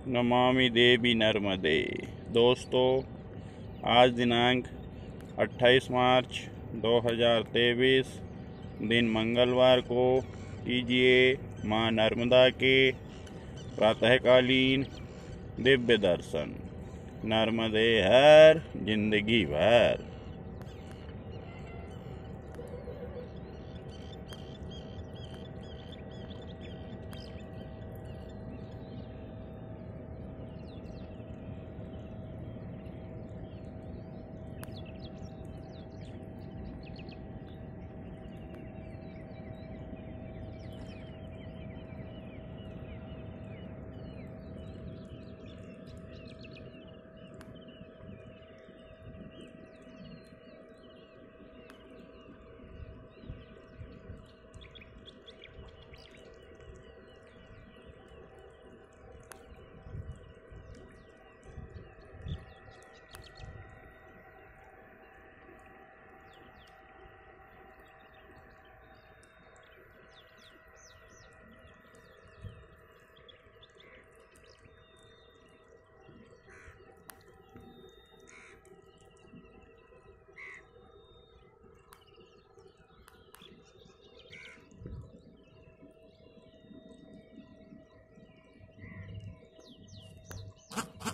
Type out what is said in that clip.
नमामि देवी नर्मदे। दोस्तों, आज दिनांक 28 मार्च 2023 दिन मंगलवार को कीजिए माँ नर्मदा के प्रातःकालीन दिव्य दर्शन। नर्मदे हर जिंदगी भर।